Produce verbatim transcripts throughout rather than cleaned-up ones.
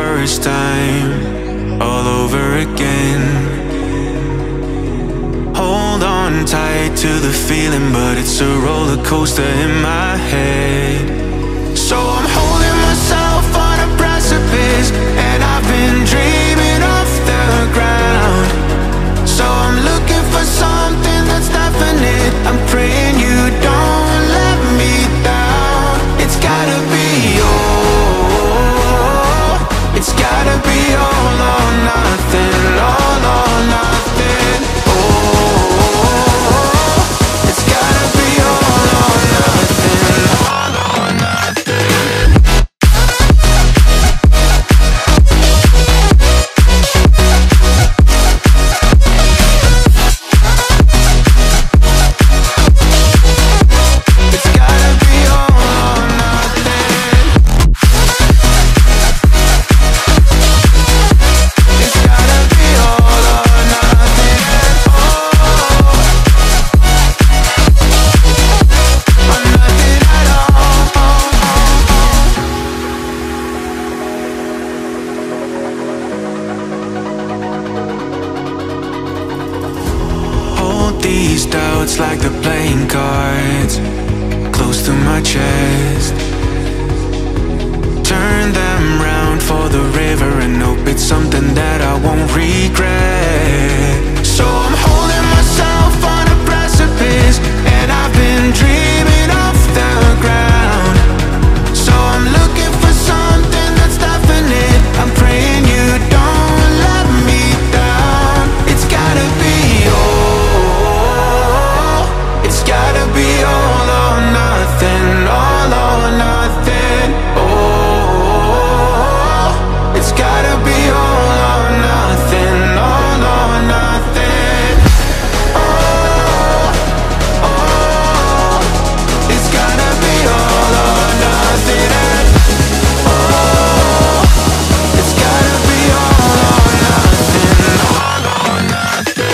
first time, all over again. Hold on tight to the feeling, but it's a roller coaster in my head. So I'm holding myself on a precipice, and I've been dreaming off the ground. So I'm looking for something that's definite. I'm praying you don't let me down. It's gotta be all, it's gotta be all or nothing, all or nothing. Oh, it's gotta be all or nothing, all or nothing. These doubts like the playing cards close to my chest. Turn them round for the river and hope it's something that I won't regret. So I'm holding myself on a precipice, and I've been dreaming off the ground. So I'm looking for something that's definite. I'm praying you don't let me down. It's gotta be all, it's gotta be all or nothing, all or nothing. Oh, it's gotta be all or nothing, all or nothing. Oh, oh, it's gotta be all or nothing. Oh, it's gotta be all or nothing, all or nothing.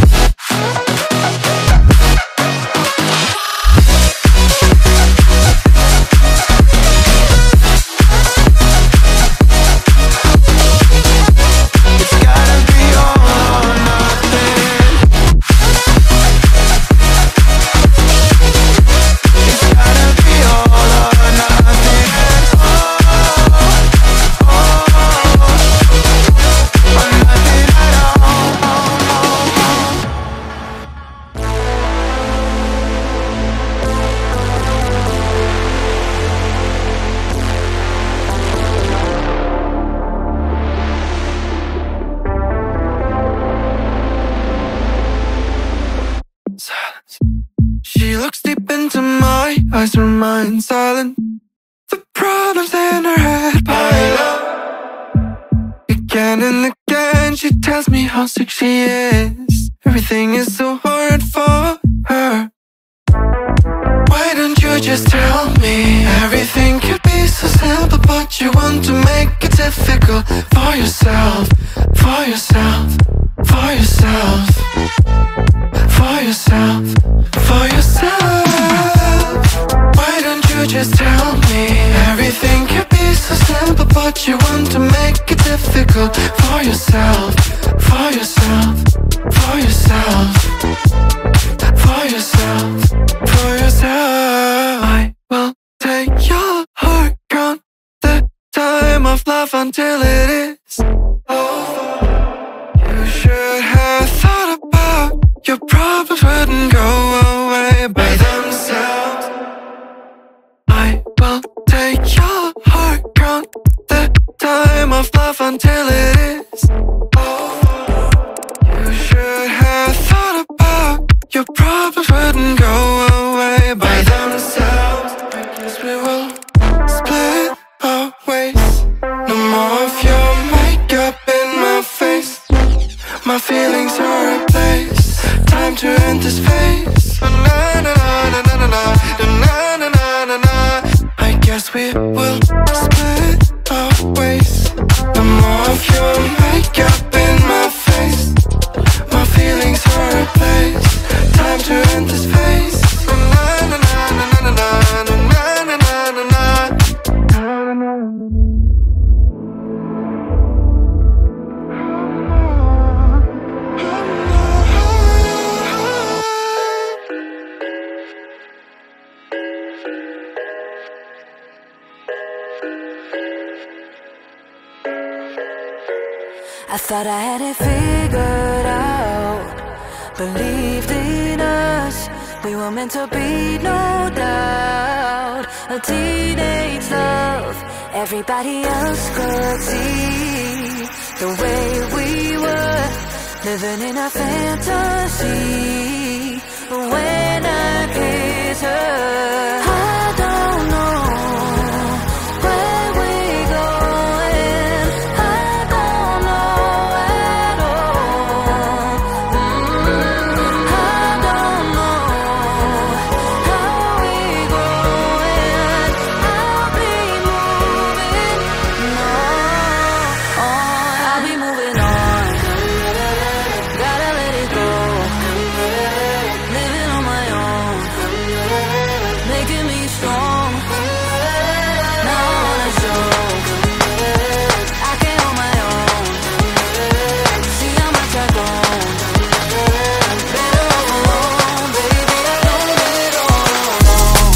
She looks deep into my eyes, remain silent. The problems in her head pile up. Again and again she tells me how sick she is. Everything is so hard for her. Why don't you just tell me? Everything could be so simple, but you want to make it difficult for yourself, for yourself, for yourself, for yourself, for yourself. Why don't you just tell me? Everything could be so simple, but you want to make it difficult for yourself, for yourself, for yourself, for yourself, for yourself. I will take your heart, count the time of love until it is over. You should have thought about your problems wouldn't go away by themselves. I will take your heart, count the time of love until it is over. You should have thought about your problems wouldn't go away by themselves. I guess we will split our ways. No more of your makeup in my face. My feelings are replaced. Time to end this phase. Na na na na na na na na na na na. I guess we will split our ways. No more of your makeup in my face. My feelings are replaced. Time to end this phase. Na na na na na na na na na na na. I thought I had it figured out, believed in us, we were meant to be, no doubt. A teenage love, everybody else could see the way we were, living in a fantasy. But when I kiss her, I don't know where we're going, I don't know at all. mm, I don't know how we're going, I'll be moving on, I'll be moving on, gotta let it go, living on my own, making me strong. Now I wanna show I can hold my own. See how much I've grown. Better off alone, baby. I don't live it all alone.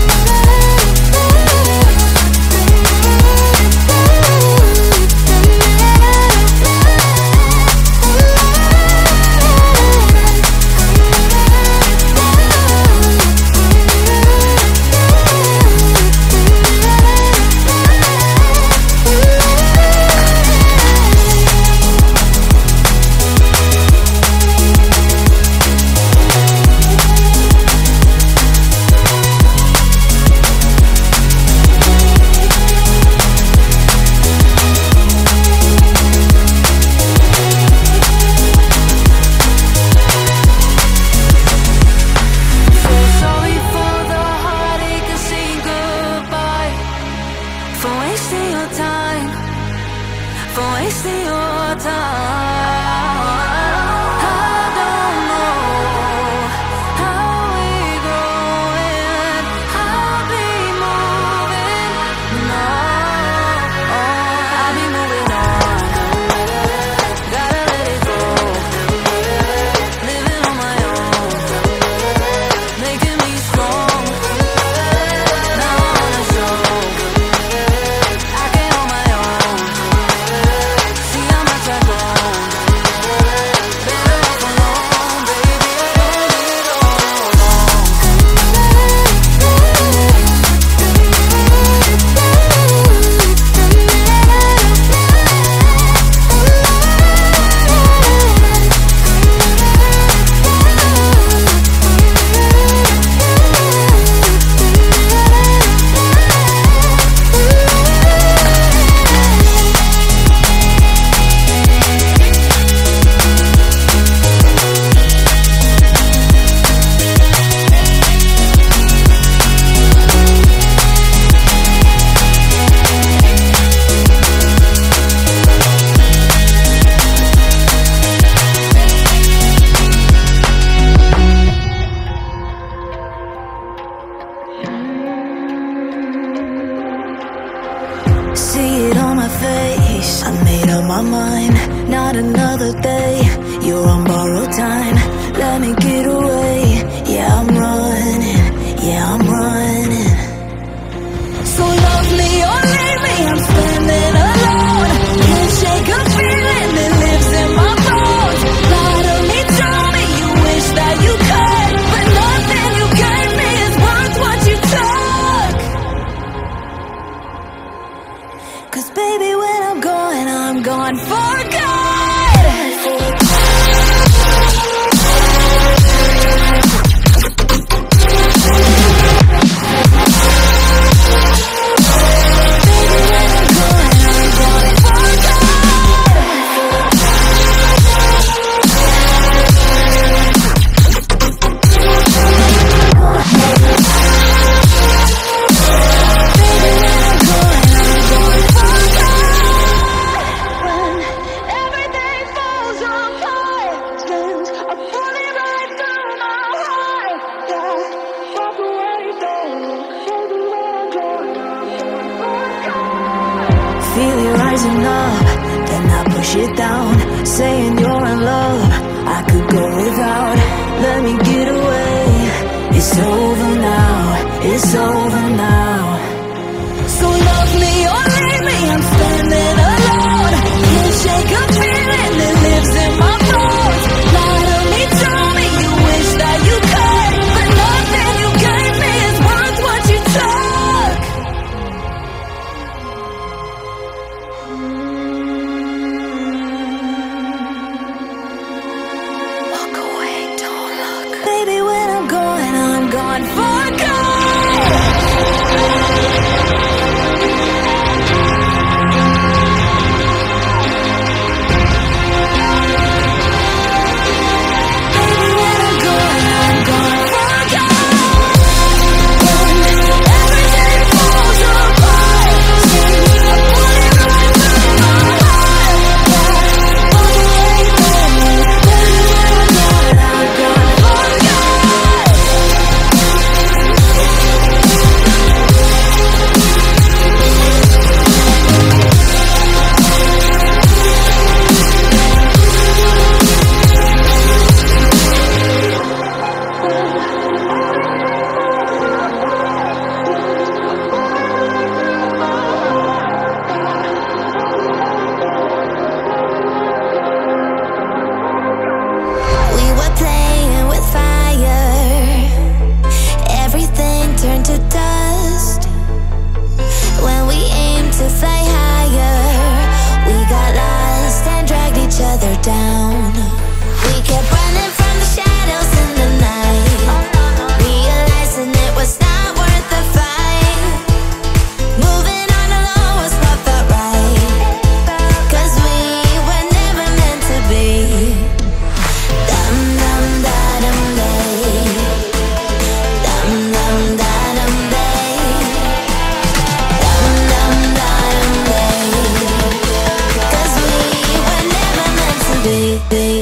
So sorry for the heartache and saying goodbye, for wasting your time, for wasting your time. I don't know how we're growing, I'll be moving on, I'll be moving on, gotta let it go, living on my own, making me strong. Now I wanna show I can hold my own. See how much I've grown. Better off alone, baby. I don't live it all alone. See it on my face, I made up my mind. Not another day, you're on borrowed time. Let me get away, yeah I'm running, yeah I'm running. So love me or leave me, I'm standing alone. Can't shake a feeling that lives in my bones. Lie to me, tell me you wish that you could, but nothing you gave me is worth what you took. Cause baby, when I'm gone, I'm gone for good. Feel it rising up, then I push it down, saying you're in love, I could go without. Let me get away, it's over now, it's over now. So love me or leave me, I'm standing alone. Can't shake a feeling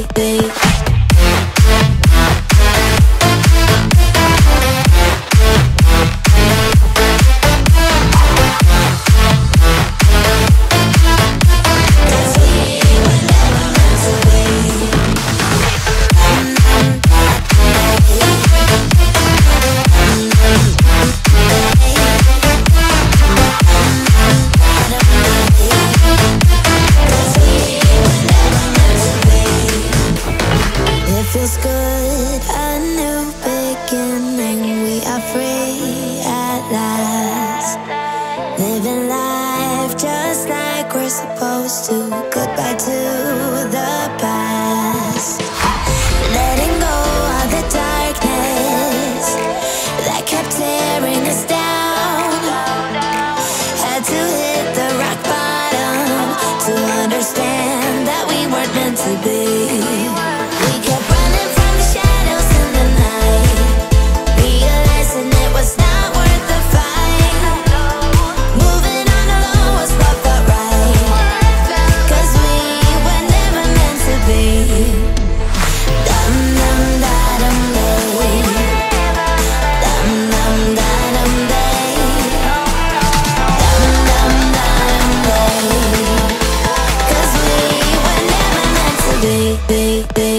Feels good, a new beginning. We are free at last, living life just like we're supposed to. Goodbye to the past, letting go of the darkness that kept tearing us down. Had to hit the rock bottom to understand that we weren't meant to be. We kept running from the shadows in the night, realizing it was not worth the fight. Moving on alone was what felt right, 'cause we were never meant to be. Dum dum da dum day, dum dum da dum day, dum dum da dum day, 'cause we were never meant to be, be, be.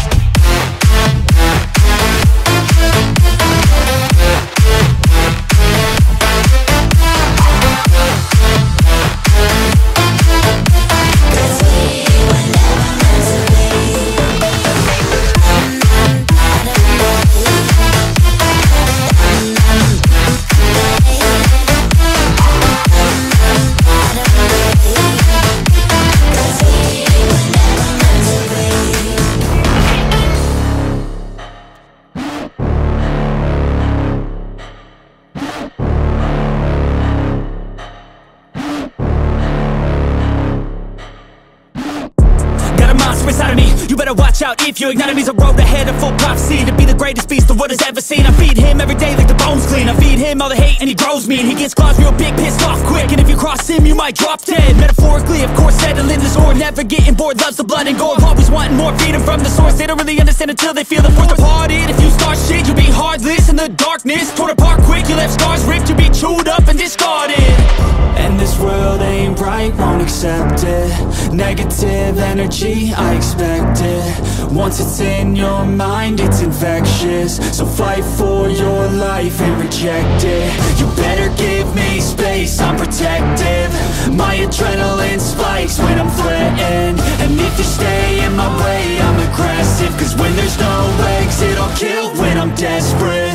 Inside of me, you better watch out if your enemy's a road ahead of full prophecy to be the greatest beast the world has ever seen. I feed him every day like the bones clean. I feed him all the hate and he grows me, and he gets claws real big, pissed off quick. And if you cross him, you might drop dead. Metaphorically, of course, settling the score, never getting bored, loves the blood and gore, always wanting more, feeding from the source. They don't really understand until they feel the force departed. If you start shit, you'll be heartless in the darkness, torn apart quick. You left scars ripped, you'll be chewed up and discarded. And this world ain't right, won't accept it. Negative energy, I expect it. Once it's in your mind, it's infectious. So fight for your life and reject it. You better give me space, I'm protective. My adrenaline spikes when I'm threatened. And if you stay in my way, I'm aggressive. 'Cause when there's no exit, I'll kill when I'm desperate.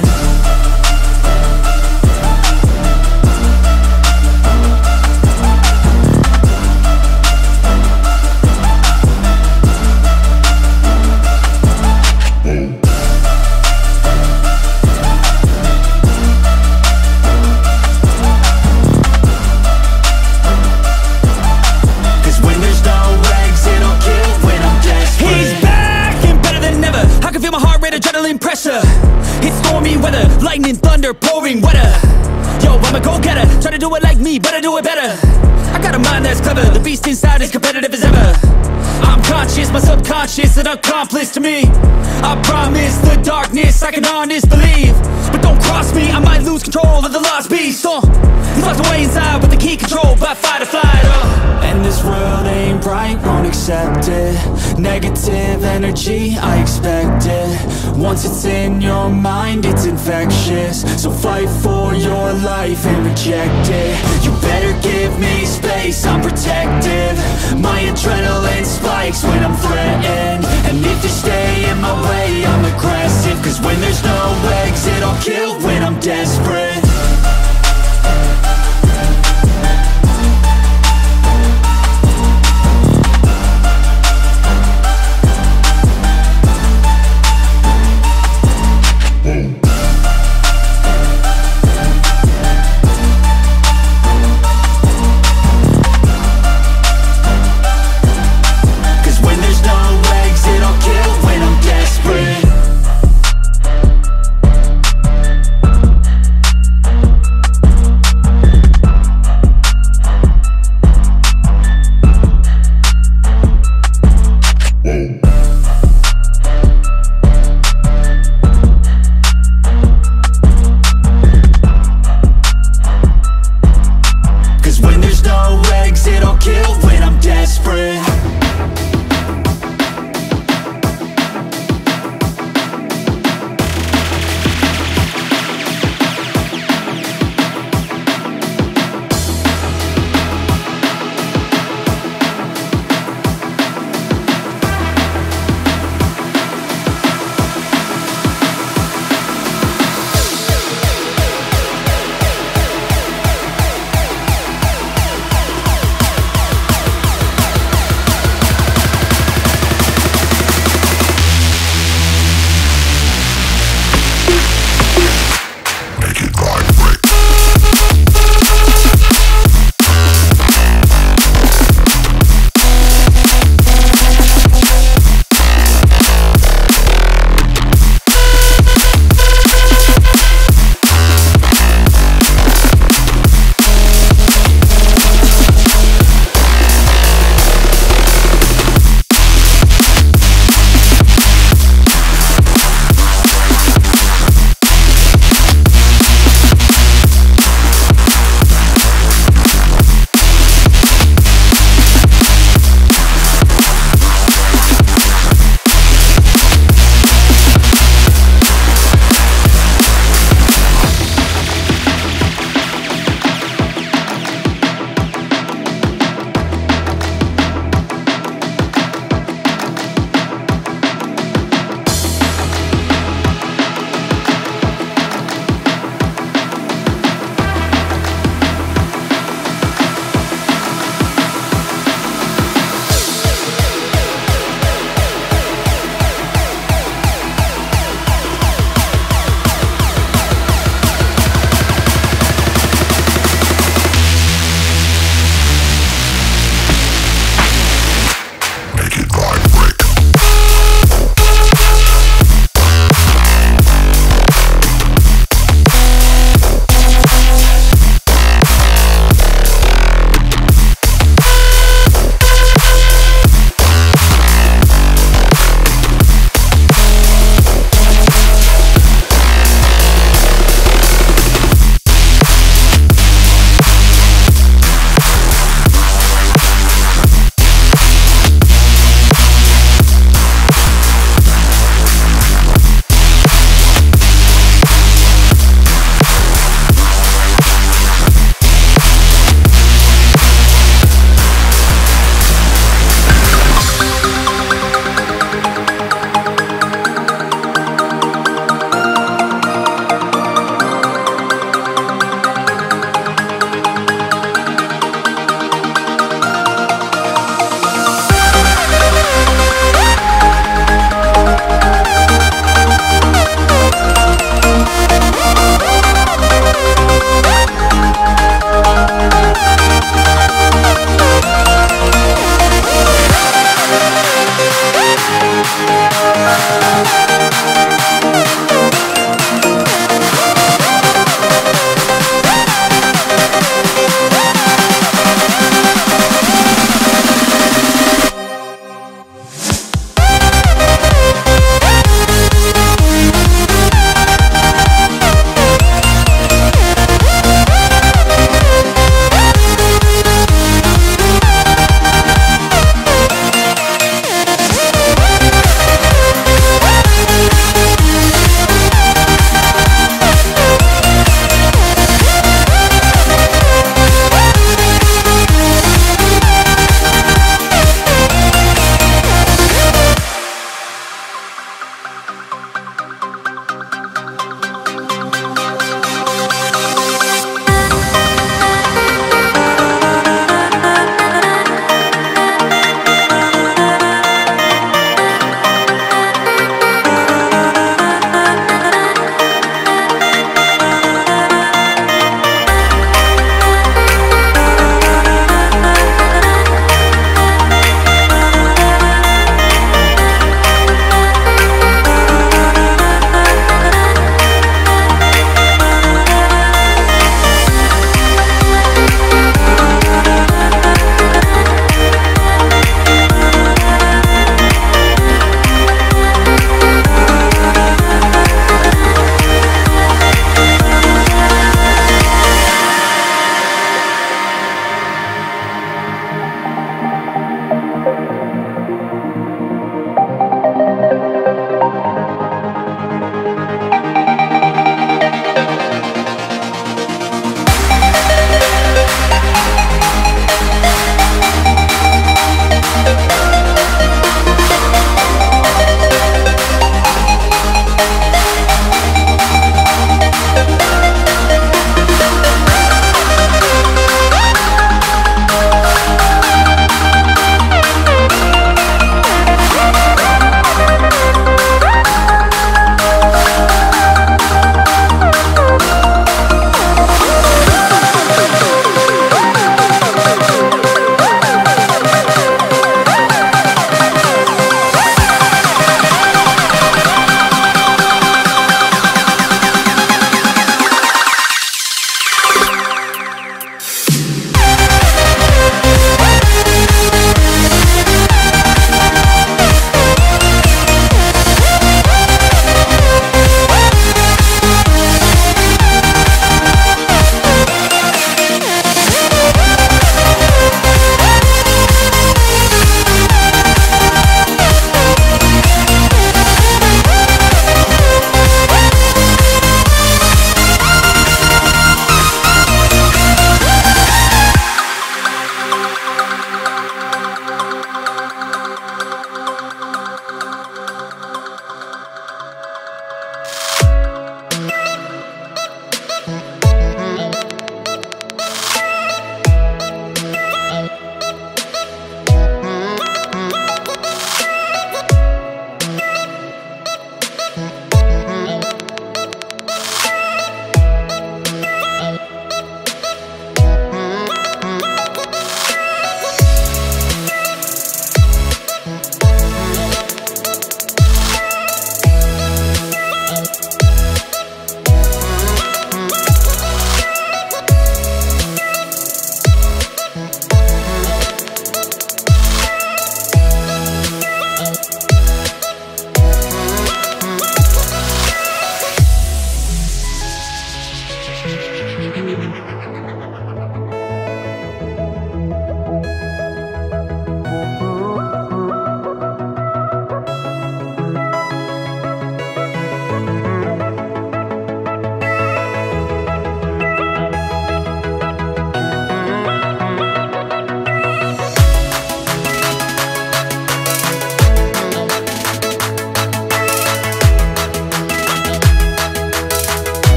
Pressure, it's stormy weather, lightning, thunder, pouring weather. Yo, I'm a go-getter, try to do it like me, but I do it better. I got a mind that's clever, the beast inside is competitive as ever. I'm conscious, my subconscious, an accomplice to me. I promise the darkness, I can honest believe. But don't cross me, I might lose control of the lost beast. uh, He's locked away inside with the key controlled by fight or flight. uh. And this world ain't right, won't accept it. Negative energy, I expect it. Once it's in your mind, it's infectious. So fight for your life and reject it. You better give me space, I'm protective. My adrenaline spikes when I'm threatened. And if you stay in my way, I'm aggressive. 'Cause when there's no exit, I'll kill when I'm desperate.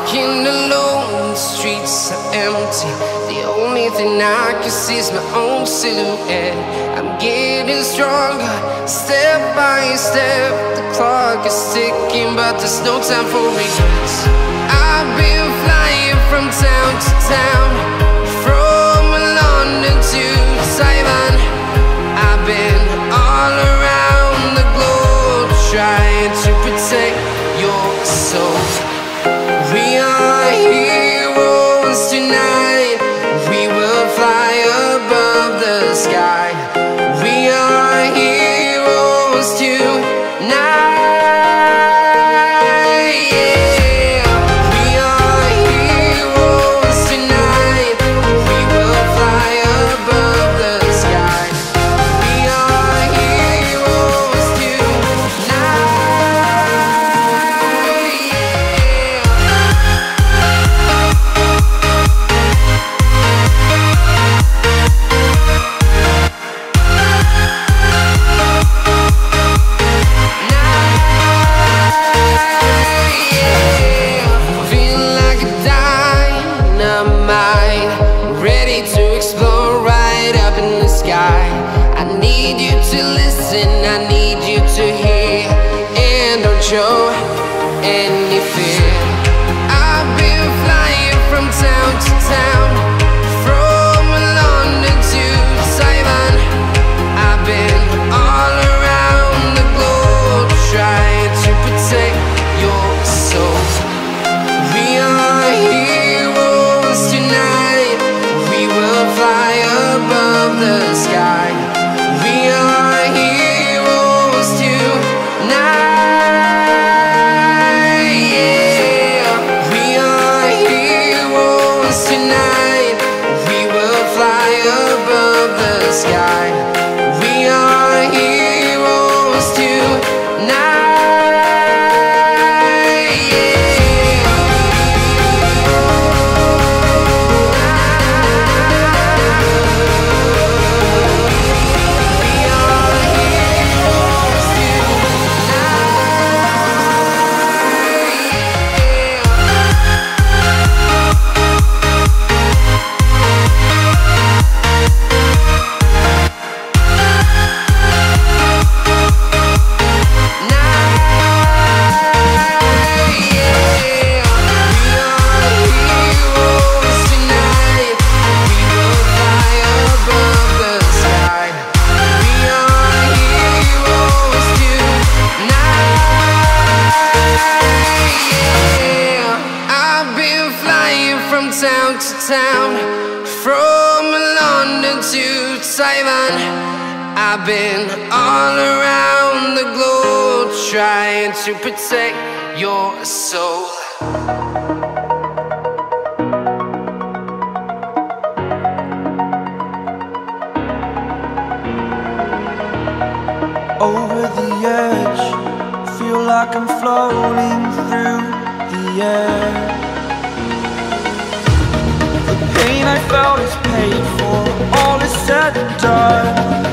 walking alone, the streets are empty. The only thing I can see is my own silhouette. I'm getting stronger, step by step. The clock is ticking, but there's no time for regrets. I've been flying from town to town, from London to Taiwan. I've been all around the globe, trying to protect your soul. We are heroes tonight. We will fly above the sky. We are heroes tonight. Yeah. We are heroes tonight. We will fly above the sky. We are heroes tonight. I need you to listen, I need you to hear, and don't show any fear. I've been flying from town to town, from London to Taiwan. I've been all around the globe, trying to protect your soul. We are heroes tonight. We will fly above the sky. We are heroes tonight. Yeah. We are heroes tonight. We will fly above the sky. We are heroes tonight. Yeah. Town to town, from London to Taiwan. I've been all around the globe, trying to protect your soul. Over the edge, feel like I'm floating through the air. Pain I felt is paid for, all is said and done.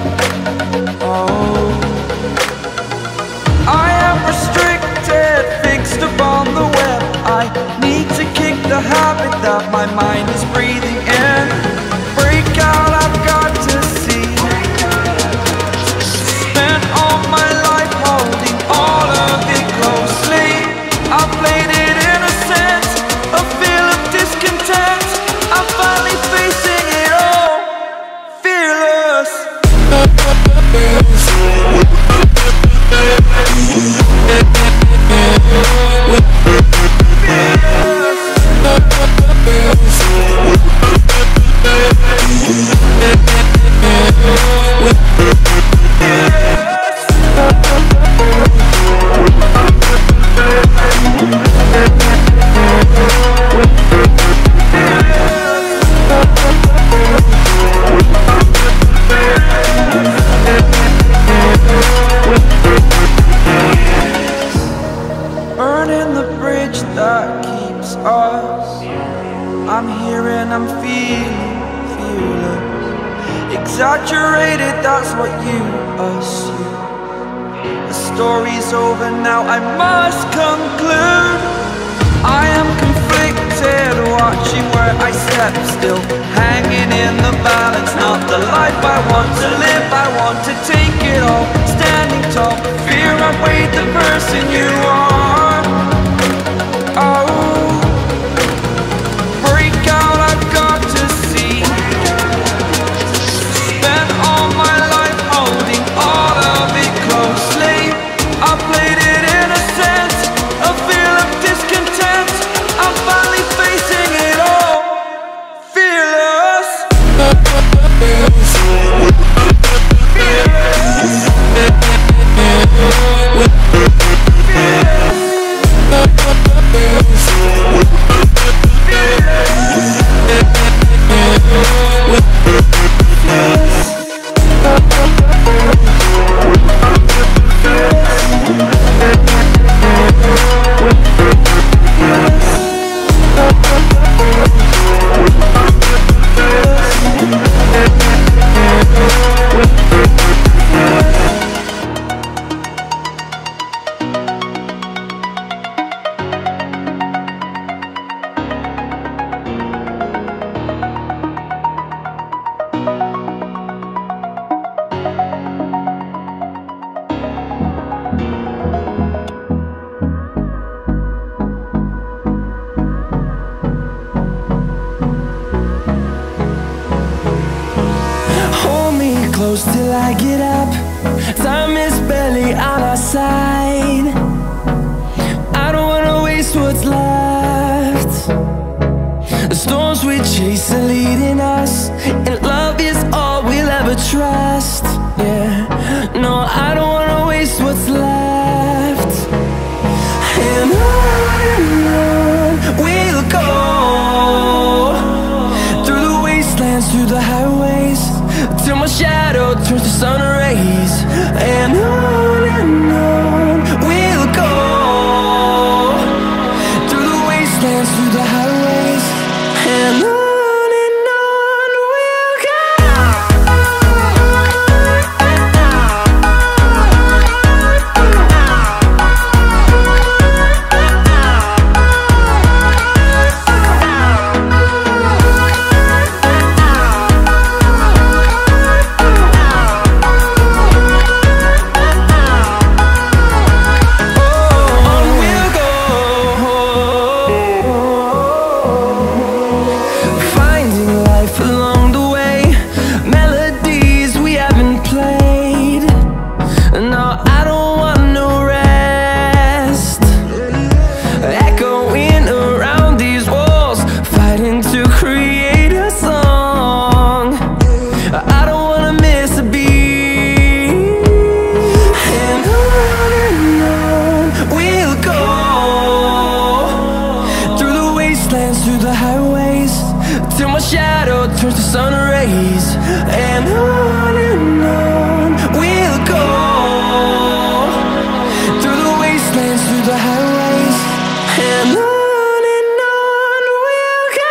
Oh, I am restricted, fixed upon the web. I need to kick the habit that my mind is breathing in. Break out, I've got to see. Spent all my life holding all of it closely. I played it innocent, a feel of discontent. I'm finally facing it all, fearless. Burning the bridge that keeps us. I'm here and I'm feeling fearless. Exaggerated, that's what you assume. The story's over now, I must conclude. I am conflicted. said, watching where I step, still hanging in the balance. Not the life I want to live, I want to take it all. Standing tall, fear I've weighed the person you are. Oh, break out, I've got to see. Spent all my life holding all of it closely. I played it innocent, a feel of discontent. I'm finally facing it all, fearless. Till I get up, time is barely on our side. I don't wanna waste what's left. The storms we chase are leading us, and love is all we'll ever trust. Yeah, no, I don't wanna waste what's left. And on and on we'll go, through the wastelands, through the highways, till my shadow turns to sun rays. And on and on we'll go, through the wastelands, through the highways. And on and on we'll go. Through the highways, till my shadow turns to sun rays. And on and on we'll go, through the wastelands, through the highways. And on and on we'll go.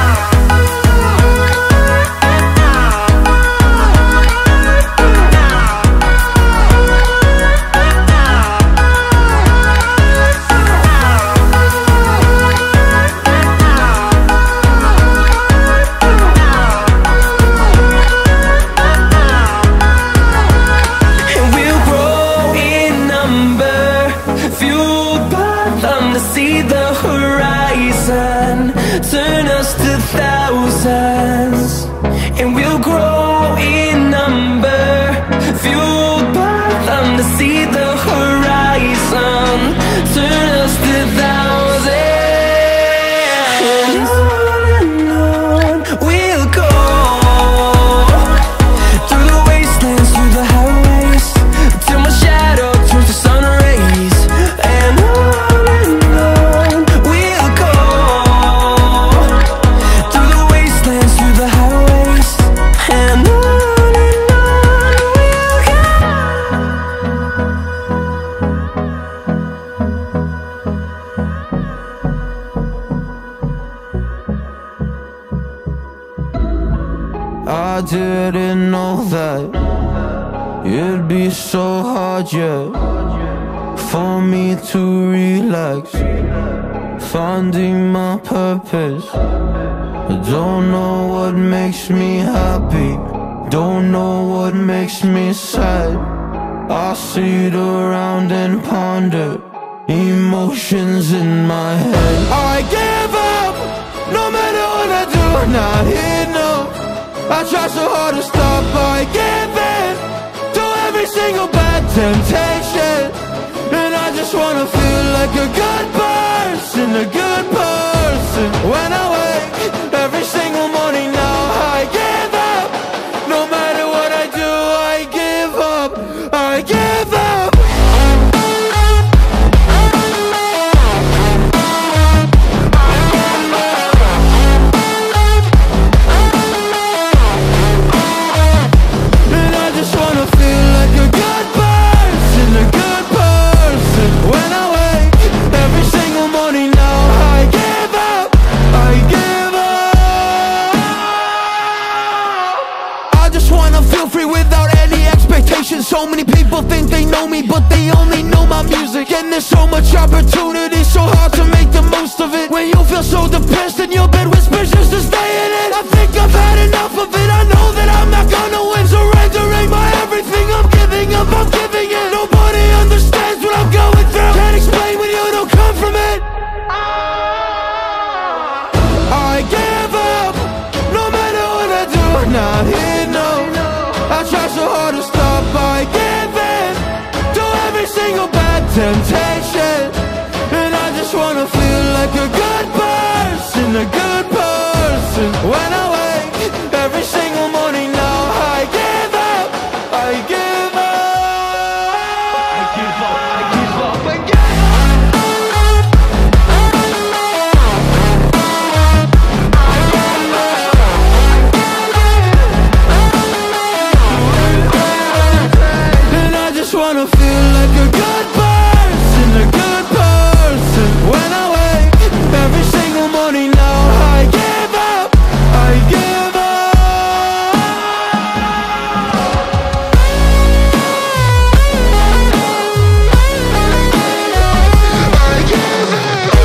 See the horizon, turn us to thousands, and we'll grow in number, fueled by them. To see the horizon, turn us to thousands, and on and on we'll go, through the wastelands, through the highways, till my shadow turns to sun rays. And on I didn't know that it'd be so hard, yeah, for me to relax. finding my purpose. I don't know what makes me happy, don't know what makes me sad. I sit around and ponder emotions in my head. I give up, no matter what I do, I'm not enough. I try so hard to stop, I give in to every single bad temptation. And I just wanna feel like a good person, a good person. When I wake every single morning now, I give up. No matter what I do, I give up, I give up. And I just wanna feel like a good person, a good person. When I wake every single morning now, I give up, I give up. I just wanna feel free without any expectations. So many people think they know me, but they only know my music. And there's so much opportunity, so hard to make the most of it. When you feel so depressed and your bed whispers just to stay in it, I think I've had enough of it. I know that I'm not gonna win, surrendering my everything. I'm giving up, I'm giving in. Nobody understands what I'm going through. Can't explain when you don't come from it. I give up, no matter what I do, I'm not enough. I try so hard to stop, I give in to every single bad temptation. And I just wanna feel like a good person, a good person. When I wake every single morning now, I give up, I give up. I give up, I give up, I give up. And I just wanna feel like a good person, a good person. When I wake every single morning now, I give up, I give up. I give up.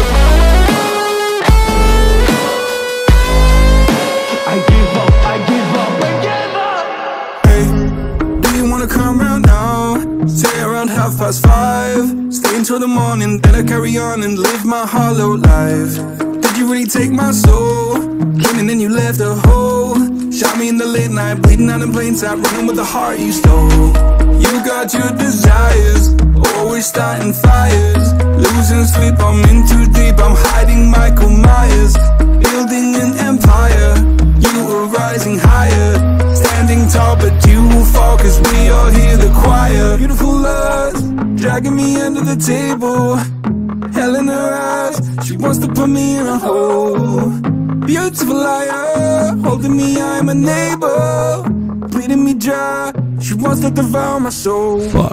I give up, I give up, I give up. Hey, do you wanna come round now? Say around half past five. Stay until the morning, then I carry on and live my hollow life. Did you really take my soul? Clean and then you left a hole. Shot me in the late night, bleeding out in plain sight, running with the heart you stole. You got your desires, always starting fires. Losing sleep, I'm in too deep, I'm hiding Michael Myers. Building an empire, you were rising higher. Standing tall, but you will fall, cause we all hear the choir. Beautiful lust, dragging me under the table. Hell in her eyes, she wants to put me in a hole. Beautiful liar, holding me, I'm a neighbor. Bleeding me dry, she wants to devour my soul. Fuck.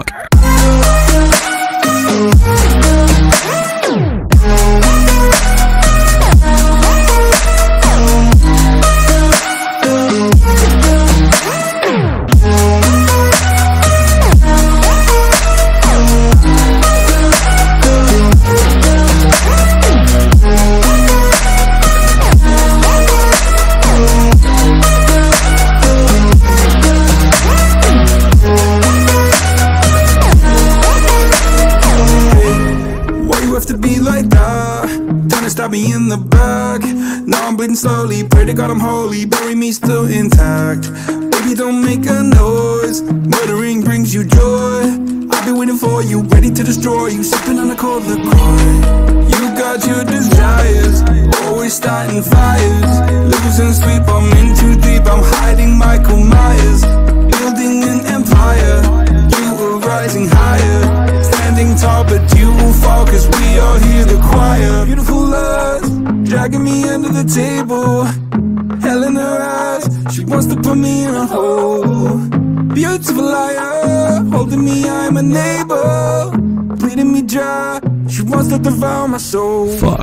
Stab me in the back. Now I'm bleeding slowly. Pray to God I'm holy. Bury me still intact. Baby, don't make a noise. Murdering brings you joy. I've been waiting for you, ready to destroy you. Sipping on a cold liqueur. You got your desires, always starting fires. Losing sleep, I'm in too deep. I'm hiding Michael Myers. Building an empire. You were rising higher. Standing tall, but you will fall, cause we all hear the choir. Beautiful lust, dragging me under the table. Hell in her eyes, she wants to put me in a hole. Beautiful liar, holding me, I'm a neighbor. Bleeding me dry, she wants to devour my soul. Fuck.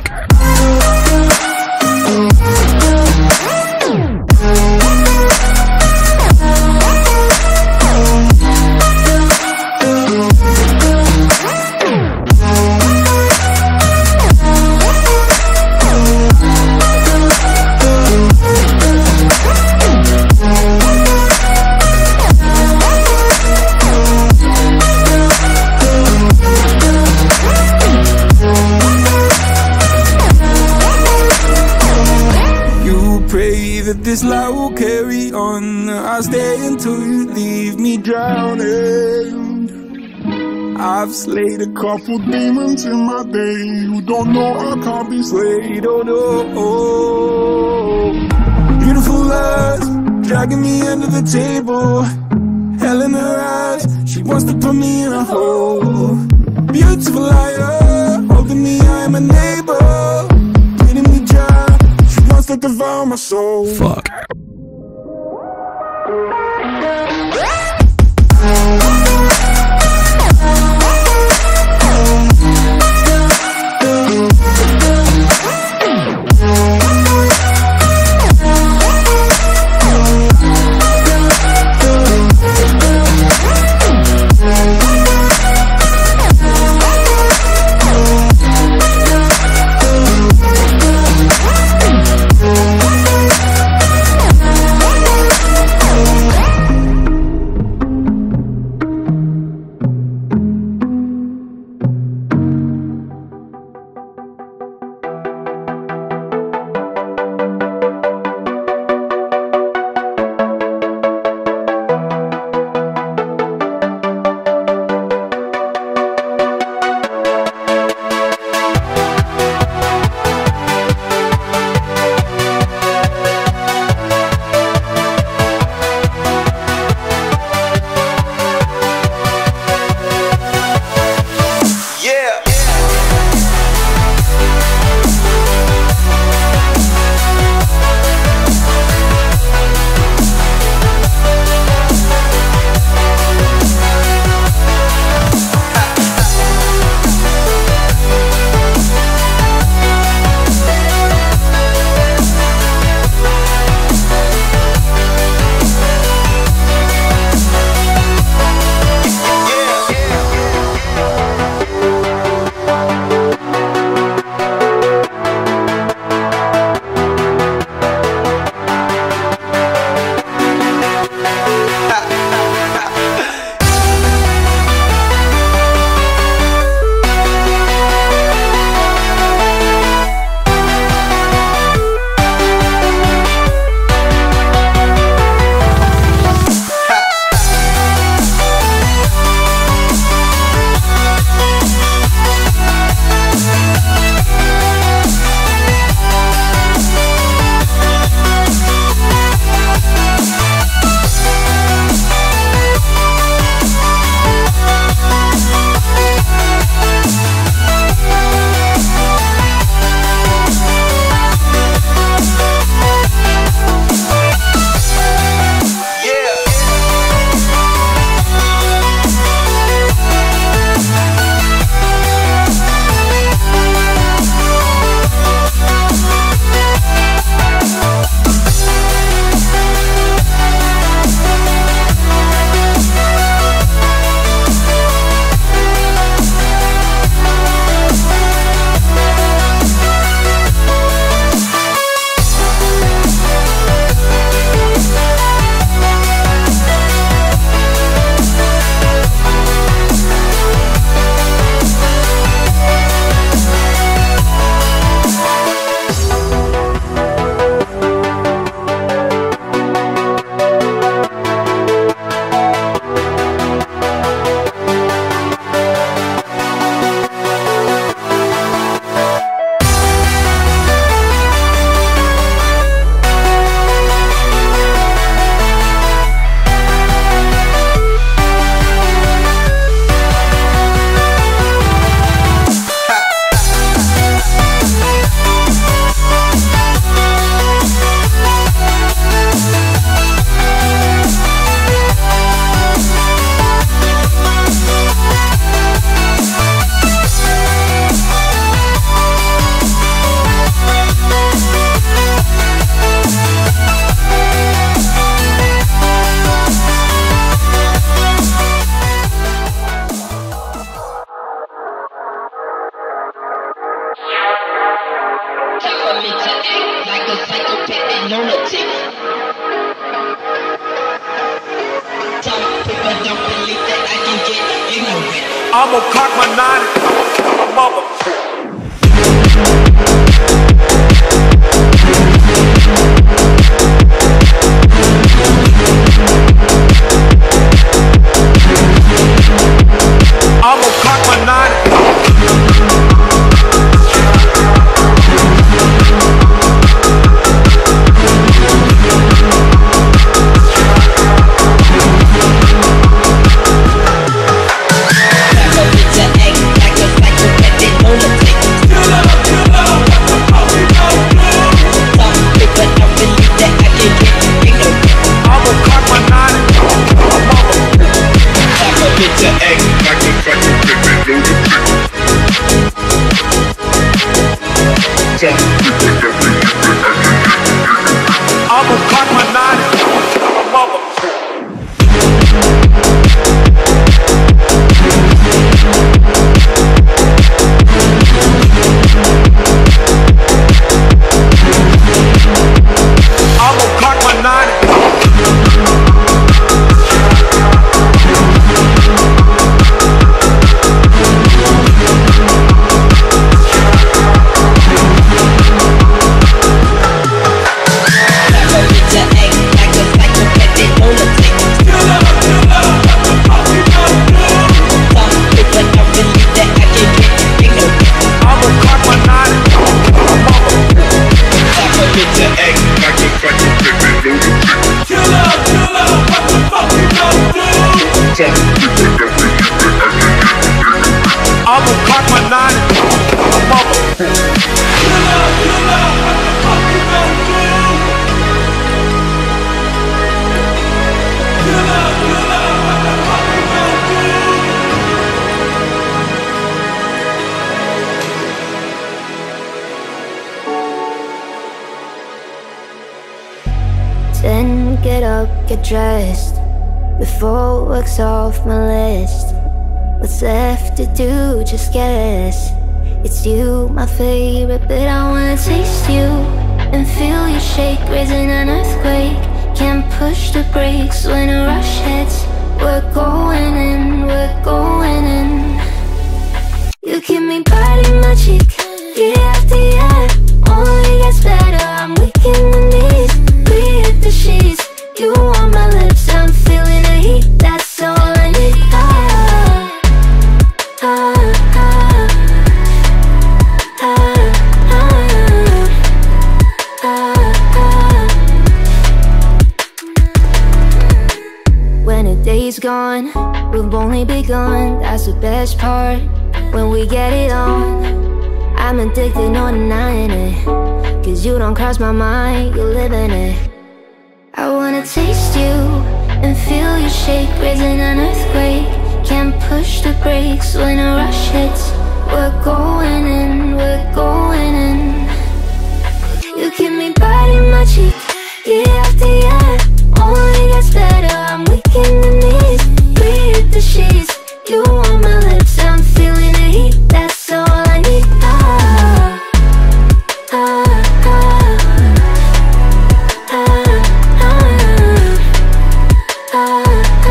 this life will carry on. I'll stay until you leave me drowning. I've slayed a couple demons in my day. You don't know I can't be slayed, oh no. Beautiful lies, dragging me under the table. Hell in her eyes, she wants to put me in a hole. Beautiful liar, holding me, I'm a neighbor. Bleeding me dry, she wants to devour my soul. Fuck. I'm gonna cock my nine and kill my mother. I'ma cock my nine. I'ma cock my nine. Mother. I'ma cock my nine. I'ma cock my nine. Mother. Then get up, get dressed, before work's off my list. What's left to do, just guess. It's you, my favorite, but I wanna taste you and feel you shake, raising an earthquake. Can't push the brakes when a rush hits. We're going in, we're going in. You keep me biting my cheek, year after year. Only gets better, I'm weak in the knees. We hit the sheets, you on my lips, I'm feeling the heat. That's all I need. Ah, ah, ah, ah, ah, ah. When a day's gone, we've only begun. That's the best part, when we get it on. I'm addicted, no denying it, cause you don't cross my mind, you live in it. I wanna taste you and feel you shake, raising an earthquake. Can't push the brakes when a rush hits. We're going in, we're going in. You keep me biting my cheek, year after year. Only gets better, I'm weak in the knees. We hit the sheets, you on my lips, I'm feeling the heat. That's all I need. Ah, ah, ah, ah, ah, ah,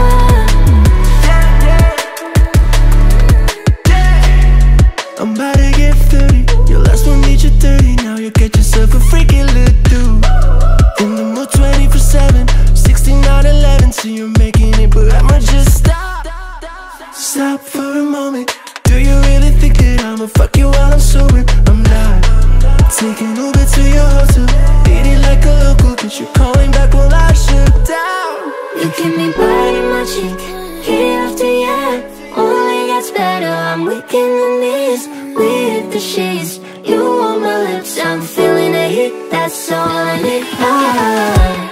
ah. I'm about to get thirty. Your last one made you thirty. Now you get yourself a freaking little dude. In the mood twenty-four seven, sixteen out eleven. So you're making it, but I'ma just stop. Stop for a moment. Do you really think that I'ma fuck you while I'm sober? I'm not. Taking Uber to your hotel, beat it like a local, cause you're calling back while I shut down. You keep me biting my cheek, year after year. Only gets better, I'm weak in the knees. We hit the sheets, you on my lips, I'm feeling the heat. That's all I need. Ah.